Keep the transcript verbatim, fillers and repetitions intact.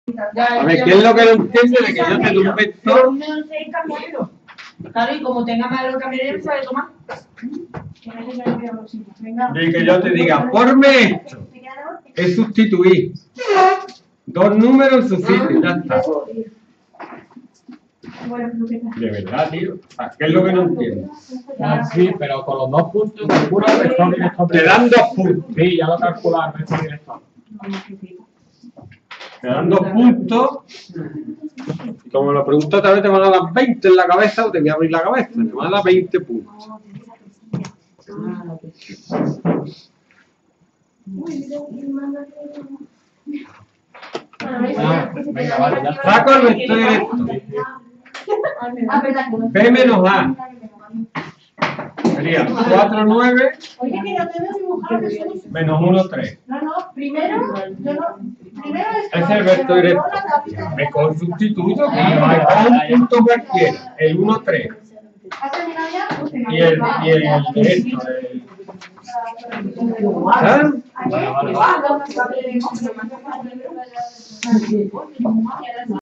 A ver, ¿qué es lo que no entiende de que yo te dé un vector? Claro, y como tenga más lo cambiaría, sabe tomar. De que yo te diga, forme esto. Es sustituir dos números en su sitio, ya está. De verdad, tío. ¿Qué es lo que no entiendo? Ah, sí, pero con los dos puntos seguro el vector director. Te dan dos puntos. Sí, ya lo calculas, el vector director. Te dan dos puntos. Y como lo pregunto otra vez, te van a dar veinte en la cabeza o te voy a abrir la cabeza. Te van a dar veinte puntos. Ah, venga, vale, ya está. Saco el vector director. B menos A. Sería cuatro, nueve. Oye, que yo te veo dibujar que son... Menos uno, tres. No, no, primero, yo no, primero es... Es el vector director. Me cojo el sustituto y me cojo un punto cualquiera. El uno, tres. ¿Has terminado ya? Pues Y el, y el de esto, el... ¿Ah? Ayer,